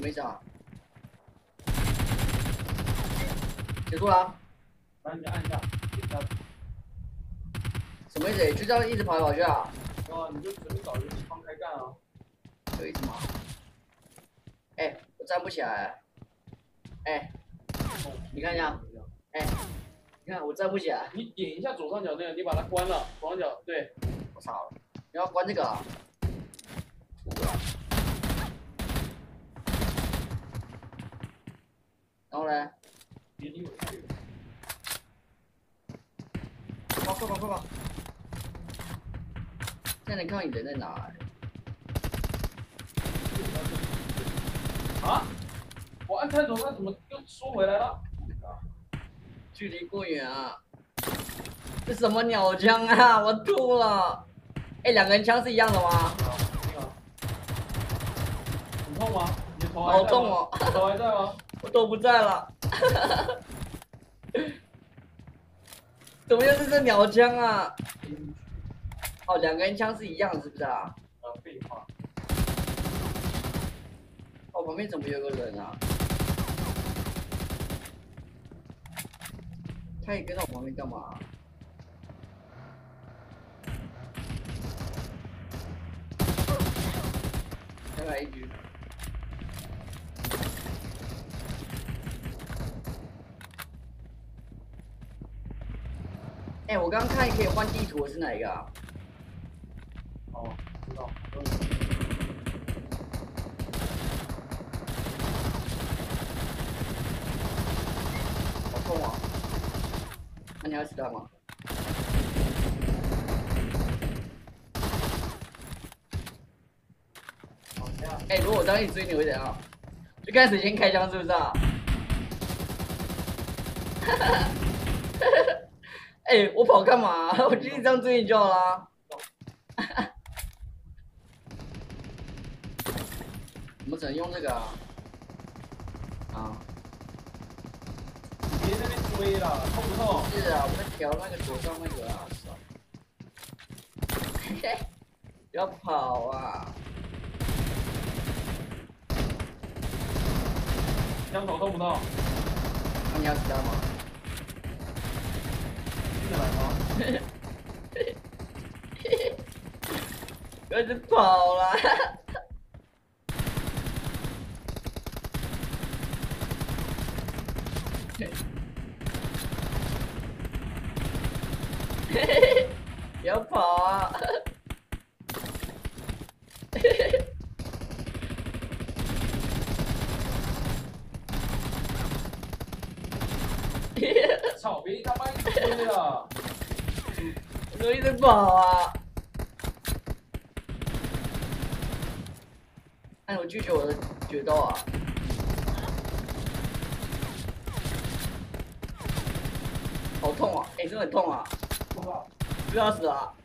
么意思啊？结束了。 然后你按一下，点下去。 什么意思？就这样一直跑来跑去啊？ 啊，你就随便找一个地方开干啊。 有意思吗？哎，我站不起来。哎，你看一下。哎，你看我站不起来。 你点一下左上角那个，你把它关了，左上角对。 我操！你要关这个啊？然后呢？快跑！现在能看到你人在哪、 啊？我按探头，它怎么又缩回来了？ 距离过远啊！这什么鸟枪啊！我吐了。哎，两个人枪是一样的吗？ 很痛吗？你的头好痛哦！ 头还在吗？ 我头不在了。怎么又是这鸟枪啊？哦，两个人枪是一样的，是不是啊？ 废话。 哦，旁边怎么有个人啊？他也跟到我旁边干嘛？再来一局。哎，我刚刚看可以换地图，是哪一个啊？ 哦，知道。 好痛啊！那你要死掉吗？哎，如果我当你追你会怎样？就开始先开枪，是不是啊？哎，我跑干嘛？我就一张追你就好啦。我们只能用这个啊。啊。 别在那边追了，痛不痛？ 是啊，我在调那个左上那个啊。嘿嘿，不要跑啊！ 枪口痛不痛？ 那你要死掉吗？ 进得来吗？ 开始跑了。不要跑啊！ 操！别他妈一直追了！ 我一直跑啊！哎，我拒绝我的决斗啊！好痛啊！哎，真的很痛啊！不要死啊！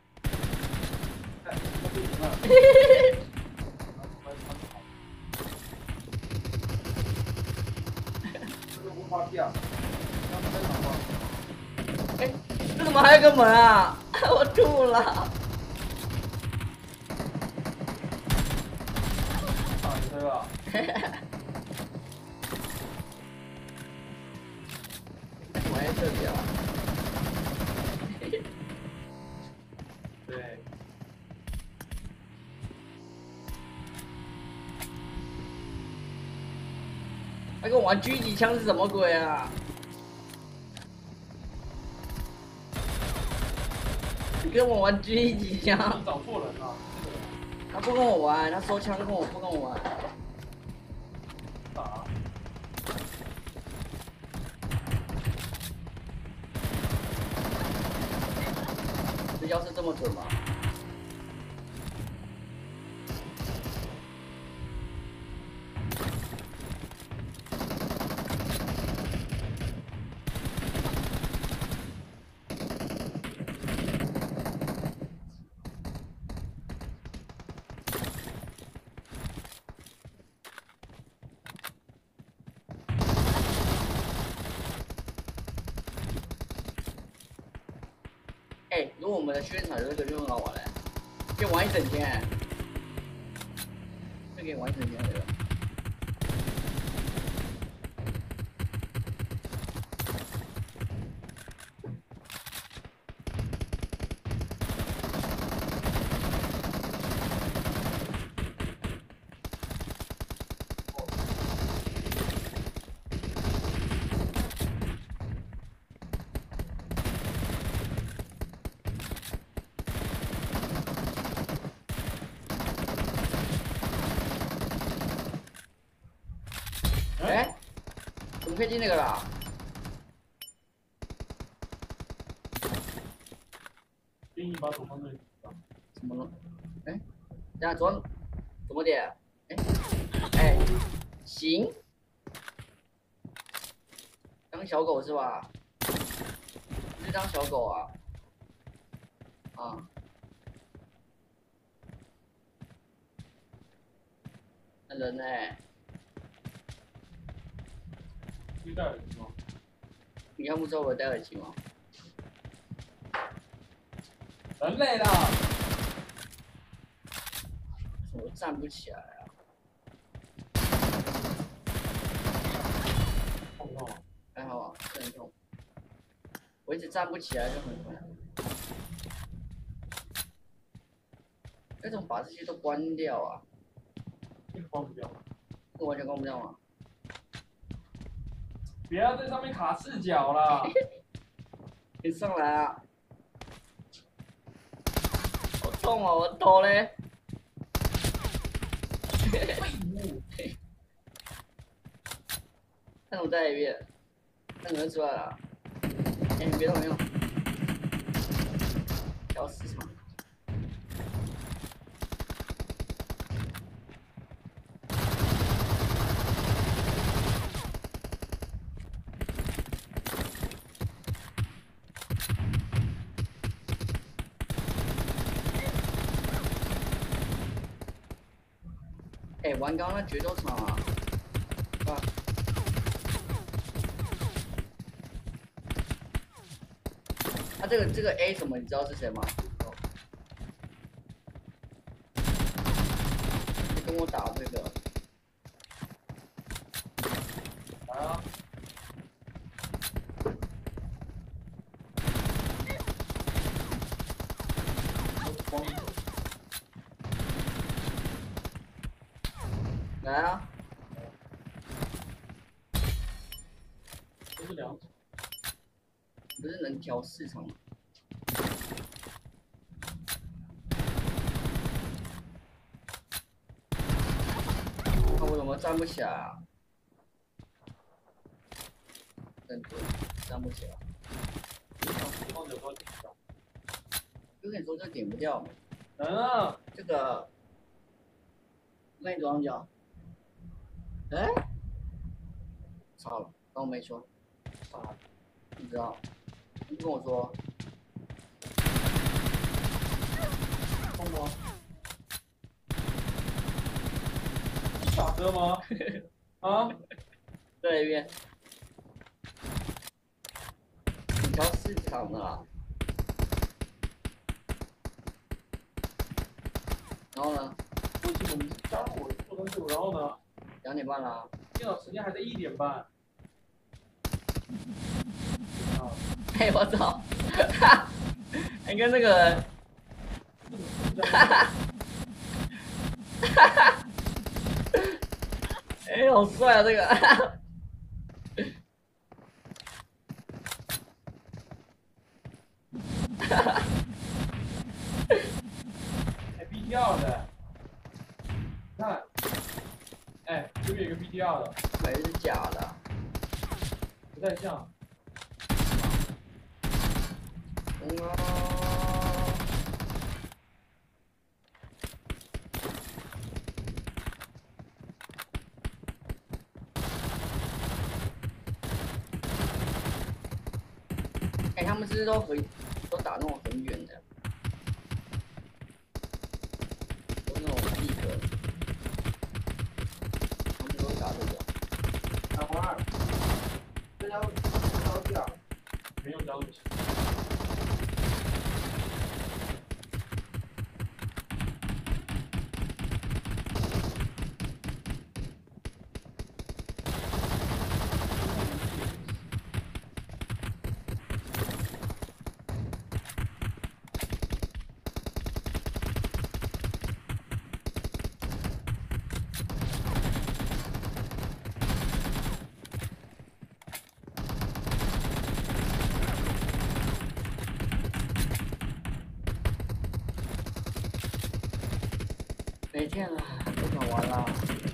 哎，这怎么还有个门啊？我吐了！ 打车啊！ 怎么在这里啊？ 对。 他跟我玩狙击枪是什么鬼啊？你跟我玩狙击枪？ 你找错人了。 他不跟我玩，他收枪跟我不跟我玩。 打。 这腰是这么准吗？哎，如果我们的宣传这个就很好玩嘞，可以玩一整天，就可以玩一整天这个。 可以进那个啦。 建议把手放这里。 怎么了？哎，等下左怎么点？哎，行。当小狗是吧？你是当小狗啊？啊。那人呢？ 你戴耳机吗？ 你看不出来我戴耳机吗？ 人类的。 我站不起来啊！ 痛不痛？ 还好啊，是很痛。我一直站不起来就很痛。那种把这些都关掉啊？ 这个关不掉。 这完全关不掉吗？ 不要在上面卡视角啦！ 你上来啊！好痛哦，我头嘞！看我再一遍，看怎么出来了。哎，你别动，别动。调市场。哎，玩刚刚那决斗场啊，是吧？他这个 A 什么，你知道是谁吗？你跟我打这个。 来啊！ 来啊！ 都是两种。 不是能调市场吗？那我怎么站不起来啊？真对，站不起来。 放脚都点不掉。 就跟你说这点不掉嘛。 人啊！ 这个，我跟你左上角。哎，操了，刚我没说。 啊！ 不知道，你跟我说。 痛吗？打车吗？啊？ 再来一遍。你调市场的啦。然后呢？ 为什么你加入我做很久，然后呢 2点半啦。 电脑时间还在1点半。啊！ 哎，我操！你跟那个，哎，好帅啊这个！ 还 BTR 的，你看，哎，这边有个 BTR 的， 还是假的？ 不太像。 哎，他们是不是都打那种很远的，都那种地格，他们都打这个。 小花儿，这要高调。 没有加入器。 没电了，不想玩了。